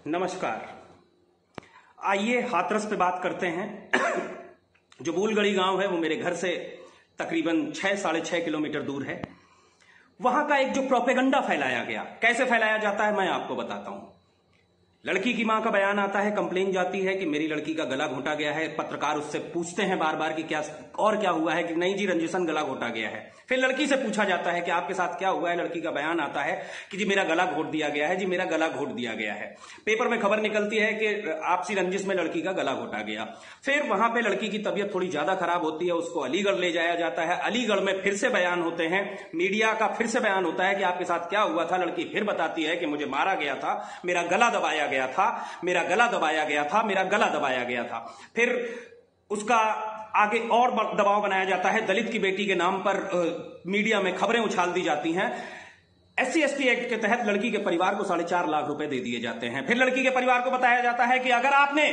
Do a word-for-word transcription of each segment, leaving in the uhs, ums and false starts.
नमस्कार। आइए हाथरस पे बात करते हैं। जो बूलगढ़ी गांव है वो मेरे घर से तकरीबन छह साढ़े छह किलोमीटर दूर है। वहां का एक जो प्रोपेगंडा फैलाया गया, कैसे फैलाया जाता है मैं आपको बताता हूं। लड़की की मां का बयान आता है, कंप्लेन जाती है कि मेरी लड़की का गला घोटा गया है। पत्रकार उससे पूछते हैं बार बार कि क्या और क्या हुआ है, कि नहीं जी रंजिशन गला घोटा गया है। फिर लड़की से पूछा जाता है कि आपके साथ क्या हुआ है। लड़की का बयान आता है कि जी मेरा गला घोट दिया गया है, जी मेरा गला घोट दिया गया है। पेपर में खबर निकलती है कि आपसी रंजिश में लड़की का गला घोटा गया। फिर वहां पर लड़की की तबीयत थोड़ी ज्यादा खराब होती है, उसको अलीगढ़ ले जाया जाता है। अलीगढ़ में फिर से बयान होते हैं, मीडिया का फिर से बयान होता है कि आपके साथ क्या हुआ था। लड़की फिर बताती है कि मुझे मारा गया था, मेरा गला दबाया गया था, मेरा गला दबाया गया था, मेरा गला दबाया गया था। फिर उसका आगे और दबाव बनाया जाता है। दलित की बेटी के नाम पर आ, मीडिया में खबरें उछाल दी जाती हैं। एससी एसटी एक्ट के तहत लड़की के परिवार को साढ़े चार लाख रुपए दे दिए जाते हैं। फिर लड़की के परिवार को बताया जाता है कि अगर आपने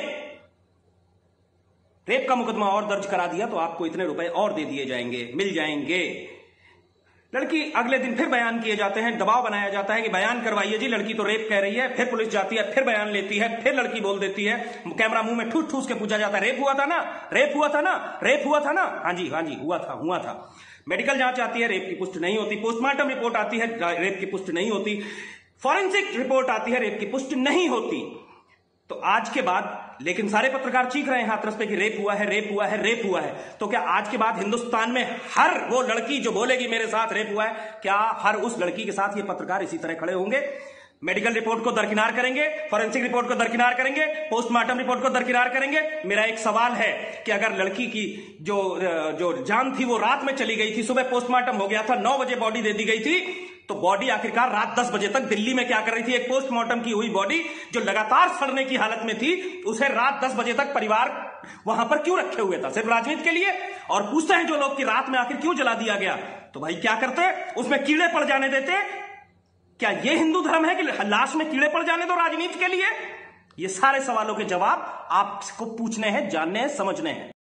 रेप का मुकदमा और दर्ज करा दिया तो आपको इतने रुपए और दे दिए जाएंगे, मिल जाएंगे। लड़की अगले दिन फिर बयान किए जाते हैं, दबाव बनाया जाता है कि बयान करवाइए जी, लड़की तो रेप कह रही है। फिर पुलिस जाती है, फिर बयान लेती है, फिर लड़की बोल देती है। कैमरा मुंह में ठूस ठूस के पूछा जाता है, रेप हुआ था ना, रेप हुआ था ना, रेप हुआ था ना। हाँ जी हाँ जी हुआ था हुआ था। मेडिकल जांच आती है, रेप की पुष्टि नहीं होती। पोस्टमार्टम रिपोर्ट आती है, रेप की पुष्टि नहीं होती। फॉरेंसिक रिपोर्ट आती है, रेप की पुष्टि नहीं होती। तो आज के बाद लेकिन सारे पत्रकार चीख रहे हैं हाथरस पे कि रेप हुआ है, रेप हुआ है, रेप हुआ है। तो क्या आज के बाद हिंदुस्तान में हर वो लड़की जो बोलेगी मेरे साथ रेप हुआ है, क्या हर उस लड़की के साथ ये पत्रकार इसी तरह खड़े होंगे? मेडिकल रिपोर्ट को दरकिनार करेंगे, फॉरेंसिक रिपोर्ट को दरकिनार करेंगे, पोस्टमार्टम रिपोर्ट को दरकिनार करेंगे। मेरा एक सवाल है कि अगर लड़की की जो जो जान थी वो रात में चली गई थी, सुबह पोस्टमार्टम हो गया था, नौ बजे बॉडी दे दी गई थी, तो बॉडी आखिरकार रात दस बजे तक दिल्ली में क्या कर रही थी? एक पोस्टमार्टम की हुई बॉडी जो लगातार सड़ने की हालत में थी, उसे रात दस बजे तक परिवार वहां पर क्यों रखे हुए था? सिर्फ राजनीति के लिए? और पूछते हैं जो लोग कि रात में आखिर क्यों जला दिया गया? तो भाई क्या करते? उसमें कीड़े पड़ जाने देते? क्या यह हिंदू धर्म है कि लाश में कीड़े पड़ जाने दो राजनीति के लिए? ये सारे सवालों के जवाब आपको पूछने हैं, जानने हैं, समझने हैं।